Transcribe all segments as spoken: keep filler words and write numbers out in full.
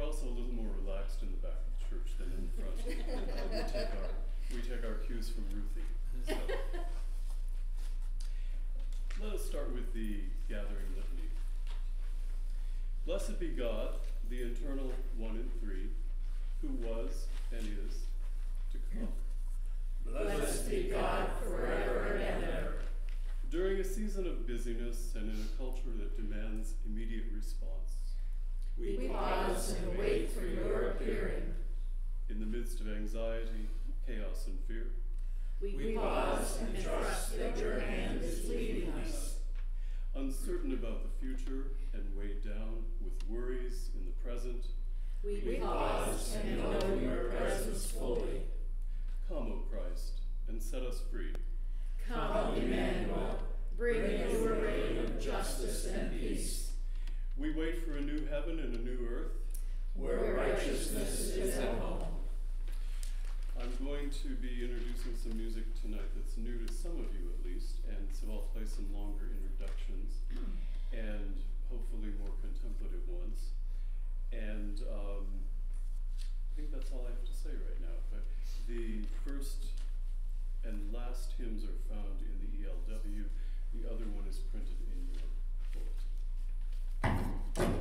also a little more relaxed in the back of the church than in the front. we, take our, we take our cues from Ruthie. So, let us start with the gathering litany. Blessed be God, the eternal one and three, who was and is to come. Blessed be God forever and ever. During a season of busyness and in a culture that demands immediate response, we pause and wait for your appearing. In the midst of anxiety, chaos, and fear, we pause and trust that your hand is leading us. Uncertain about the future and weighed down with worries in the present, we pause and know your presence fully. Come, O Christ, and set us free. Come, Emmanuel, bring your reign of justice and peace. We wait for a new heaven and a new earth, where righteousness is at home. I'm going to be introducing some music tonight that's new to some of you at least, and so I'll play some longer introductions and hopefully more contemplative ones. And um, I think that's all I have to say right now. But the first and last hymns are found in the E L W. The other one is printed in your bulletin.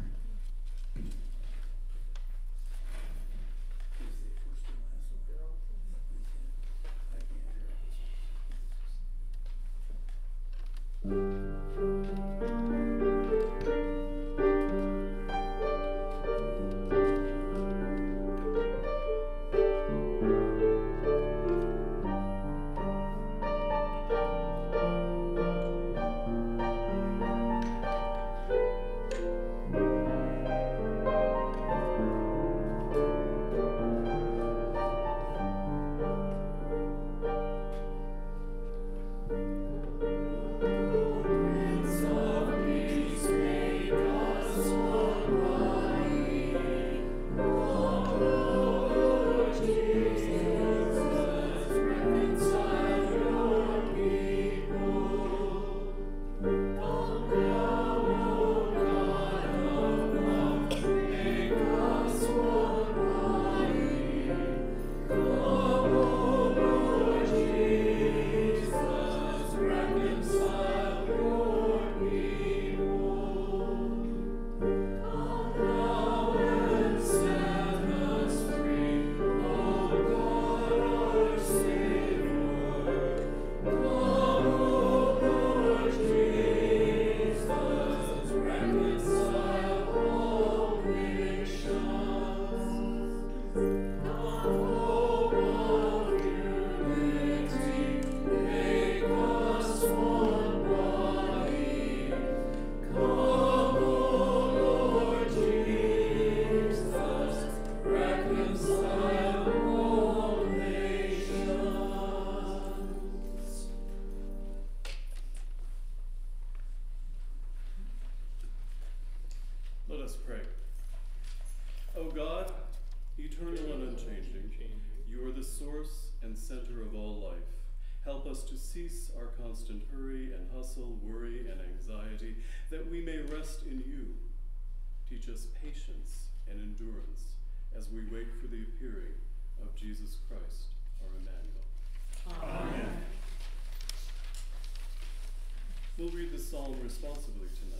Let us pray. O God, eternal and unchanging, you are the source and center of all life. Help us to cease our constant hurry and hustle, worry and anxiety, that we may rest in you. Teach us patience and endurance as we wait for the appearing of Jesus Christ, our Emmanuel. Amen. We'll read the psalm responsibly tonight.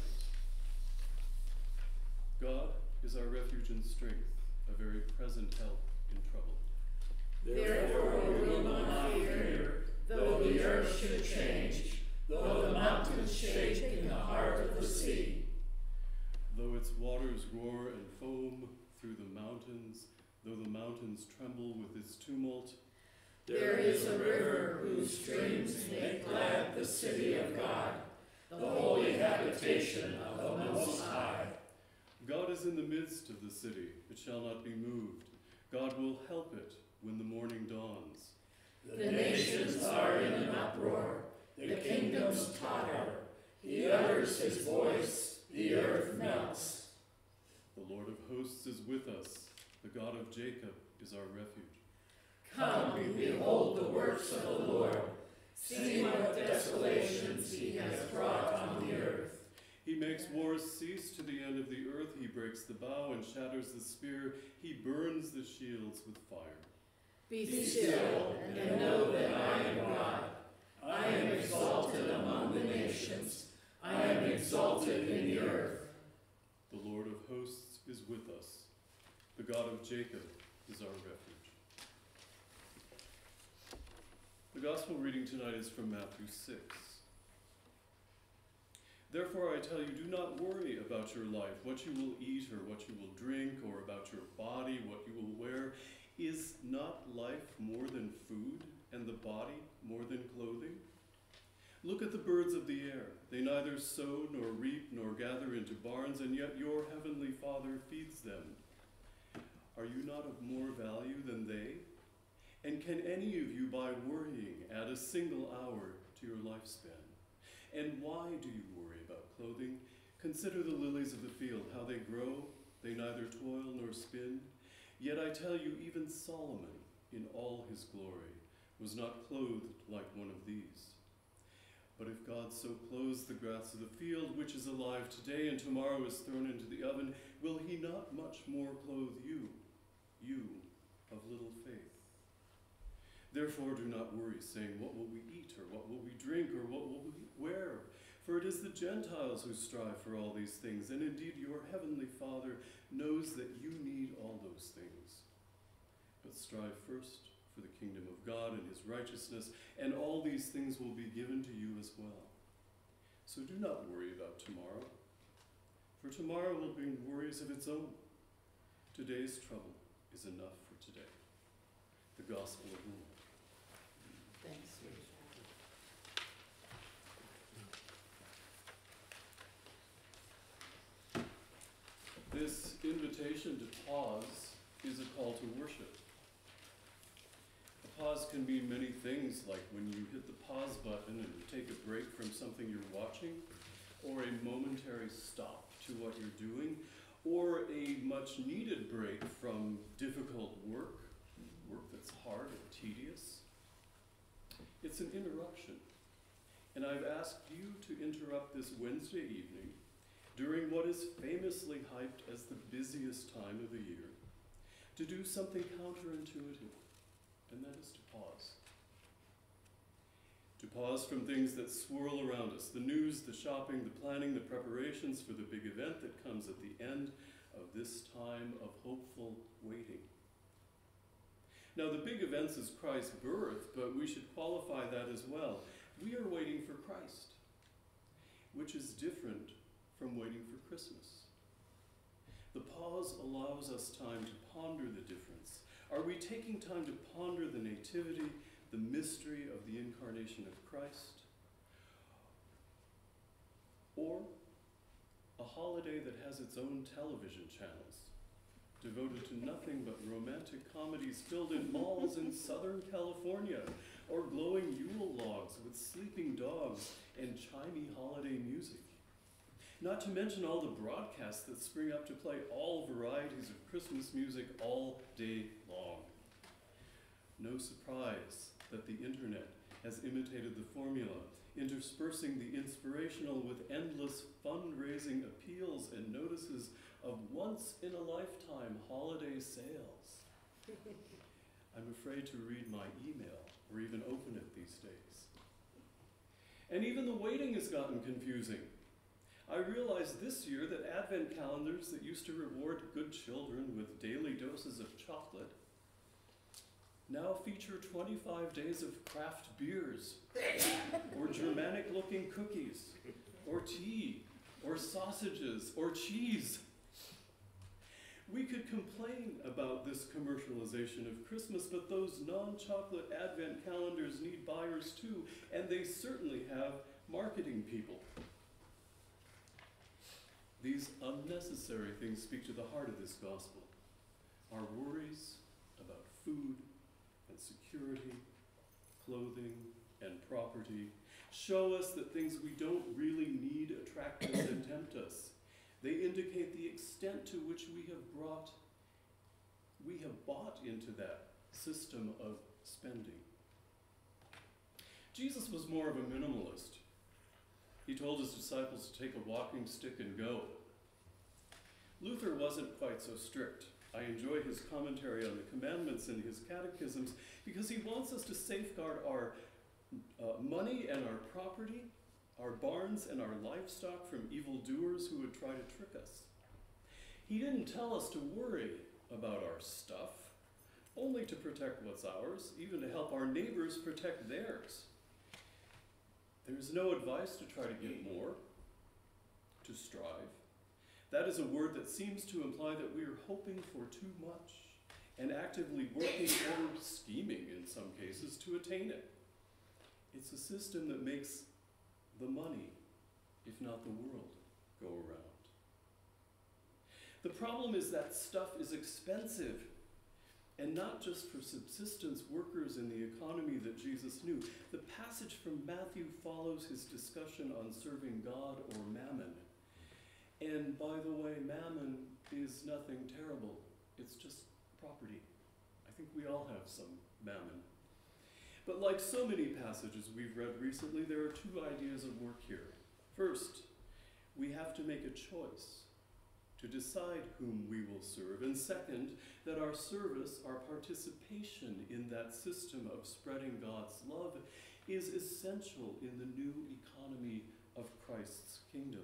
God is our refuge and strength, a very present help in trouble. Therefore we will not fear, though the earth should change, though the mountains shake in the heart of the sea. Though its waters roar and foam through the mountains, though the mountains tremble with its tumult, there is a river whose streams make glad the city of God, the holy habitation of the Most High. God is in the midst of the city, it shall not be moved. God will help it when the morning dawns. The nations are in an uproar, the kingdoms totter. He utters his voice, the earth melts. The Lord of hosts is with us, the God of Jacob is our refuge. Come, behold the works of the Lord. See what desolations he has brought on the earth. He makes wars cease to the end of the earth. He breaks the bow and shatters the spear. He burns the shields with fire. Be still and know that I am God. I am exalted among the nations. I am exalted in the earth. The Lord of hosts is with us. The God of Jacob is our refuge. The gospel reading tonight is from Matthew six. Therefore I tell you, do not worry about your life, what you will eat or what you will drink, or about your body, what you will wear. Is not life more than food, and the body more than clothing? Look at the birds of the air. They neither sow nor reap nor gather into barns, and yet your heavenly Father feeds them. Are you not of more value than they? And can any of you, by worrying, add a single hour to your lifespan? And why do you worry about clothing? Consider the lilies of the field, how they grow. They neither toil nor spin. Yet I tell you, even Solomon, in all his glory, was not clothed like one of these. But if God so clothes the grass of the field, which is alive today and tomorrow is thrown into the oven, will he not much more clothe you, you of little faith? Therefore do not worry, saying, what will we eat, or what will we drink, or what will we wear? For it is the Gentiles who strive for all these things, and indeed your heavenly Father knows that you need all those things. But strive first for the kingdom of God and his righteousness, and all these things will be given to you as well. So do not worry about tomorrow, for tomorrow will bring worries of its own. Today's trouble is enough for today. The Gospel of the Lord. Thanks, Rachel. This invitation to pause is a call to worship. A pause can mean many things, like when you hit the pause button and take a break from something you're watching, or a momentary stop to what you're doing, or a much needed break from difficult work, work that's hard and tedious. It's an interruption. And I've asked you to interrupt this Wednesday evening during what is famously hyped as the busiest time of the year, to do something counterintuitive, and that is to pause. To pause from things that swirl around us, the news, the shopping, the planning, the preparations for the big event that comes at the end of this time of hopeful waiting. Now, the big event is Christ's birth, but we should qualify that as well. We are waiting for Christ, which is different from waiting for Christmas. The pause allows us time to ponder the difference. Are we taking time to ponder the nativity, the mystery of the incarnation of Christ? Or a holiday that has its own television channels, devoted to nothing but romantic comedies filled in malls in Southern California, or glowing Yule logs with sleeping dogs and chimey holiday music? Not to mention all the broadcasts that spring up to play all varieties of Christmas music all day long. No surprise that the internet has imitated the formula, interspersing the inspirational with endless fundraising appeals and notices of once-in-a-lifetime holiday sales. I'm afraid to read my email or even open it these days. And even the waiting has gotten confusing. I realized this year that Advent calendars that used to reward good children with daily doses of chocolate now feature twenty-five days of craft beers, or Germanic-looking cookies, or tea, or sausages, or cheese. We could complain about this commercialization of Christmas, but those non-chocolate Advent calendars need buyers too, and they certainly have marketing people. These unnecessary things speak to the heart of this gospel. Our worries about food and security, clothing and property show us that things we don't really need attract us and tempt us. They indicate the extent to which we have brought, we have bought into that system of spending. Jesus was more of a minimalist. He told his disciples to take a walking stick and go. Luther wasn't quite so strict. I enjoy his commentary on the commandments in his catechisms because he wants us to safeguard our uh, money and our property, our barns and our livestock from evildoers who would try to trick us. He didn't tell us to worry about our stuff, only to protect what's ours, even to help our neighbors protect theirs. There's no advice to try to get more, to strive. That is a word that seems to imply that we are hoping for too much and actively working or scheming in some cases to attain it. It's a system that makes the money, if not the world, go around. The problem is that stuff is expensive, and not just for subsistence workers in the economy that Jesus knew. The passage from Matthew follows his discussion on serving God or mammon. And by the way, mammon is nothing terrible. It's just property. I think we all have some mammon. But like so many passages we've read recently, there are two ideas of work here. First, we have to make a choice to decide whom we will serve. And second, that our service, our participation in that system of spreading God's love is essential in the new economy of Christ's kingdom.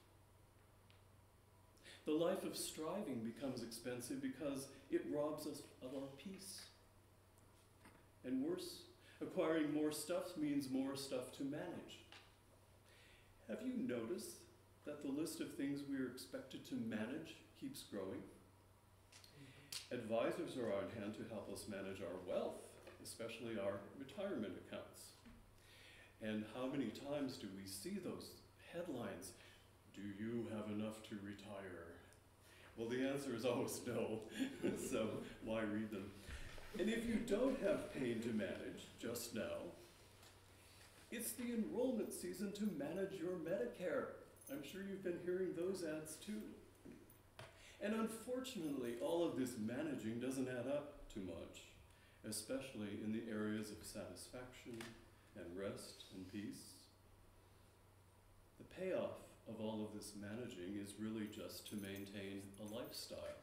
The life of striving becomes expensive because it robs us of our peace. And worse, acquiring more stuff means more stuff to manage. Have you noticed that the list of things we are expected to manage keeps growing? Advisors are on hand to help us manage our wealth, especially our retirement accounts. And how many times do we see those headlines, "Do you have enough to retire?" Well, the answer is always no, so why read them? And if you don't have pain to manage just now, it's the enrollment season to manage your Medicare. I'm sure you've been hearing those ads too. And unfortunately, all of this managing doesn't add up to much, especially in the areas of satisfaction and rest and peace. The payoff of all of this managing is really just to maintain a lifestyle.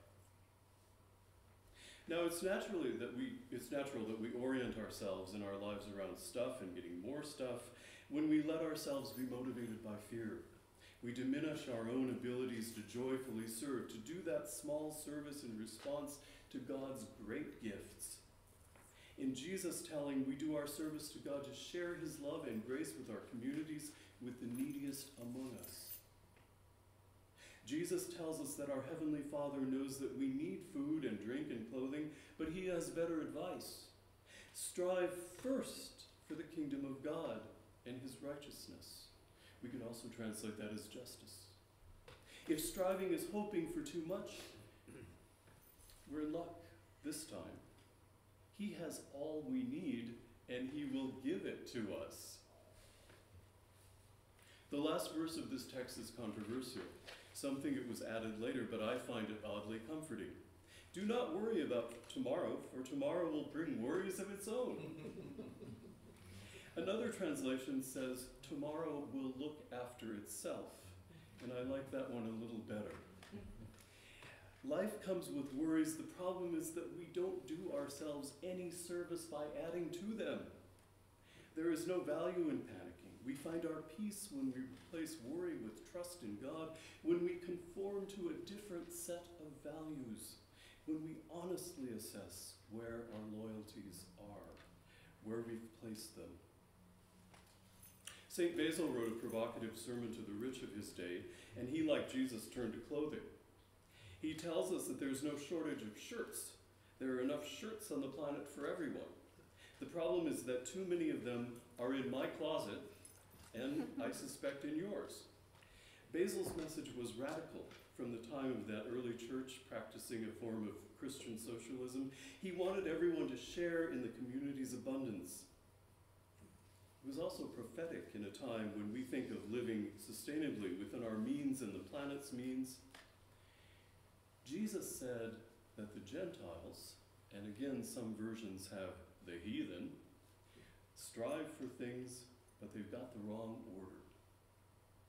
Now, it's naturally that we, it's natural that we orient ourselves in our lives around stuff and getting more stuff when we let ourselves be motivated by fear. We diminish our own abilities to joyfully serve, to do that small service in response to God's great gifts. In Jesus' telling, we do our service to God to share his love and grace with our communities, with the neediest among us. Jesus tells us that our Heavenly Father knows that we need food and drink and clothing, but he has better advice. Strive first for the kingdom of God and his righteousness. We can also translate that as justice. If striving is hoping for too much, we're in luck this time. He has all we need, and he will give it to us. The last verse of this text is controversial. Some think it was added later, but I find it oddly comforting. Do not worry about tomorrow, for tomorrow will bring worries of its own. Another translation says, tomorrow will look after itself. And I like that one a little better. Life comes with worries. The problem is that we don't do ourselves any service by adding to them. There is no value in panicking. We find our peace when we replace worry with trust in God, when we conform to a different set of values, when we honestly assess where our loyalties are, where we've placed them. Saint Basil wrote a provocative sermon to the rich of his day, and he, like Jesus, turned to clothing. He tells us that there's no shortage of shirts. There are enough shirts on the planet for everyone. The problem is that too many of them are in my closet, and I suspect in yours. Basil's message was radical from the time of that early church practicing a form of Christian socialism. He wanted everyone to share in the community's abundance. It was also prophetic in a time when we think of living sustainably within our means and the planet's means. Jesus said that the Gentiles, and again some versions have the heathen, strive for things, but they've got the wrong order.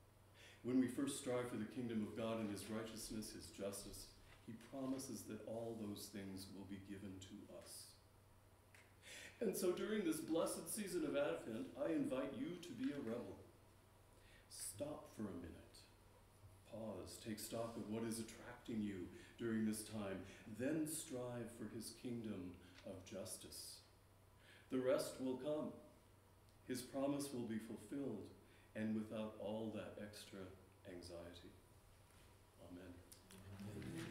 When we first strive for the kingdom of God and his righteousness, his justice, he promises that all those things will be given to us. And so during this blessed season of Advent, I invite you to be a rebel. Stop for a minute. Pause, take stock of what is attracting you during this time, then strive for his kingdom of justice. The rest will come. His promise will be fulfilled, and without all that extra anxiety. Amen. Amen.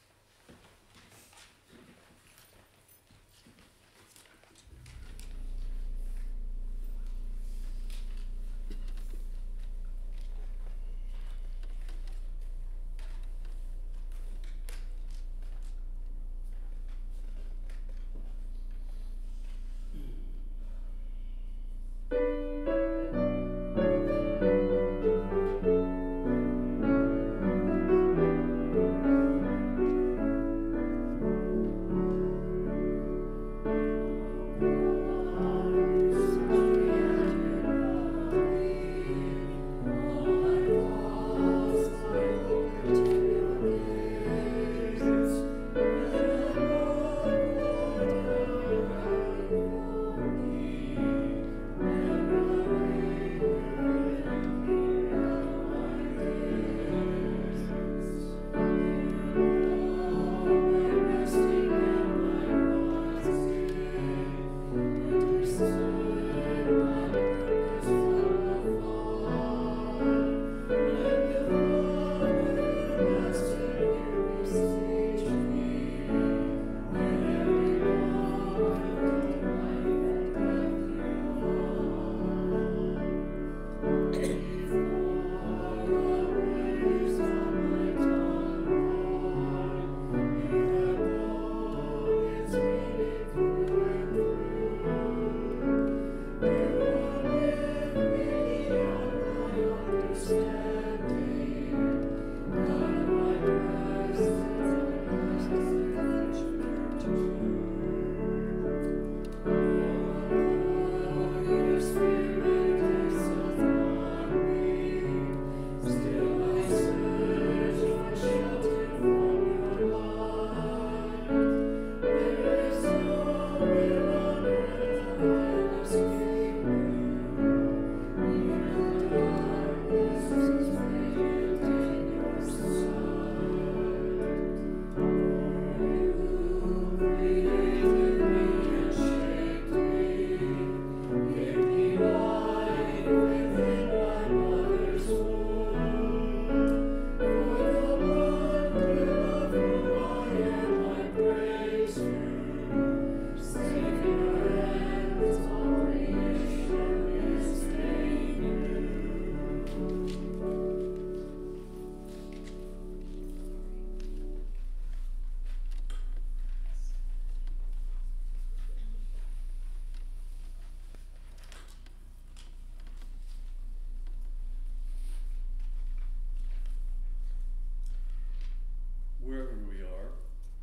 Wherever we are,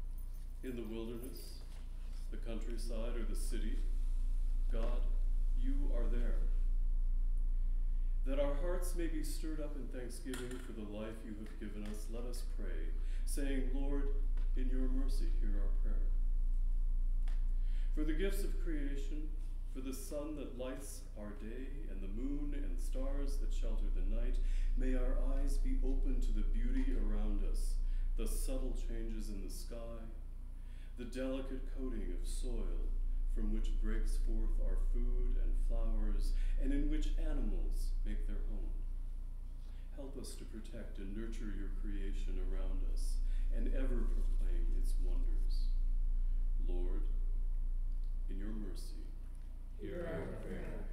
in the wilderness, the countryside, or the city, God, you are there. That our hearts may be stirred up in thanksgiving for the life you have given us, let us pray, saying, Lord, in your mercy, hear our prayer. For the gifts of creation, for the sun that lights our day, and the moon and stars that shelter the night, may our eyes be open to the beauty around us, the subtle changes in the sky, the delicate coating of soil from which breaks forth our food and flowers, and in which animals make their home. Help us to protect and nurture your creation around us, and ever proclaim its wonders. Lord, in your mercy, hear our prayer.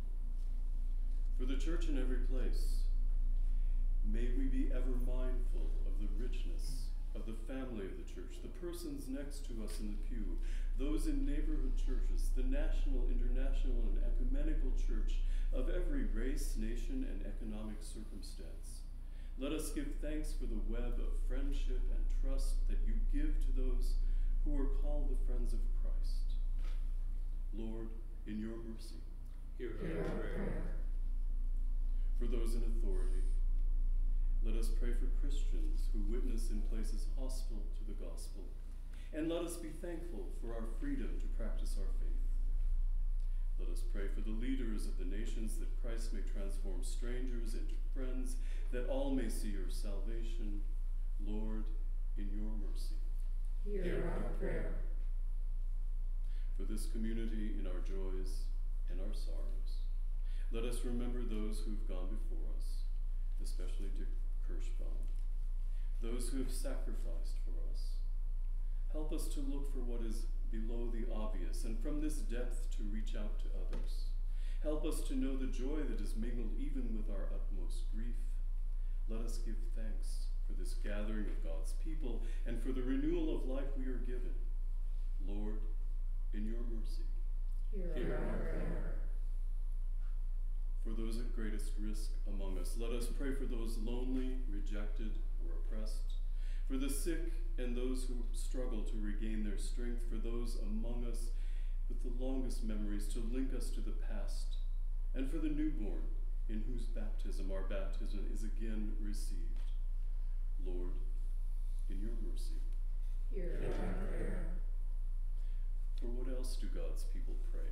For the church in every place, may we be ever mindful of the richness of the family of the church, the persons next to us in the pew, those in neighborhood churches, the national, international, and ecumenical church of every race, nation, and economic circumstance. Let us give thanks for the web of friendship and trust that you give to those who are called the friends of Christ. Lord, in your mercy, hear our prayer. For those in authority, Let us pray for Christians who witness in places hostile to the gospel. And let us be thankful for our freedom to practice our faith. Let us pray for the leaders of the nations, that Christ may transform strangers into friends, that all may see your salvation. Lord, in your mercy. Hear our prayer. For this community in our joys and our sorrows, let us remember those who have gone before us, especially Dick Kirschbaum, those who have sacrificed for us. Help us to look for what is below the obvious, and from this depth to reach out to others. Help us to know the joy that is mingled even with our utmost grief. Let us give thanks for this gathering of God's people and for the renewal of life we are given. Lord, in your mercy, hear our prayer. For those at greatest risk among us, let us pray for those lonely, rejected, or oppressed, for the sick and those who struggle to regain their strength, for those among us with the longest memories to link us to the past, and for the newborn in whose baptism our baptism is again received. Lord, in your mercy, hear our prayer. For what else do God's people pray?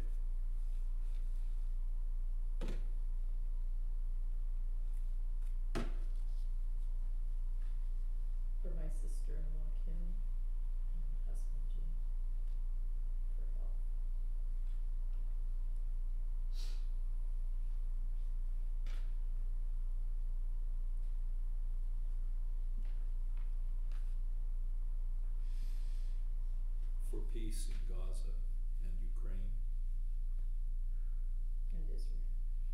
For my sister-in-law Kim and my husband Jim, for help. For peace in Gaza and Ukraine. And Israel.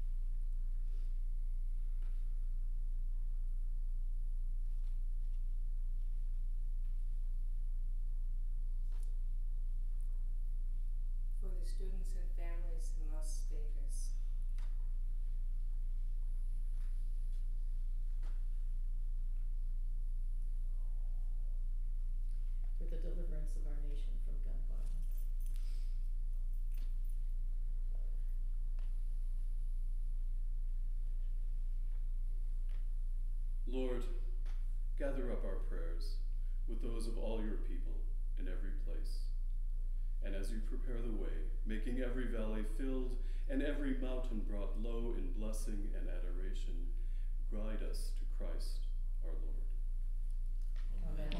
For the students and families in Las Vegas. For the deliverance of our nation from gun violence. Lord, gather up our prayers with those of all your people in every place. And as you prepare the way, making every valley filled and every mountain brought low in blessing and adoration, guide us to Christ our Lord. Amen.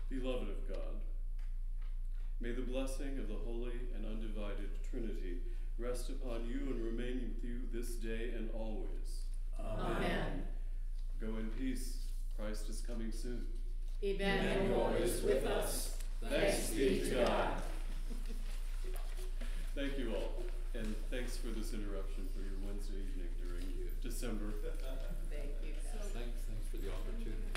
Beloved of God, may the blessing of the Holy and Undivided Trinity rest upon you and remain with you this day and always. Amen. Go in peace. Christ is coming soon. Emmanuel is with us. Thanks be to God. Thank you all, and thanks for this interruption for your Wednesday evening during December. Thank you. Thanks, thanks for the opportunity.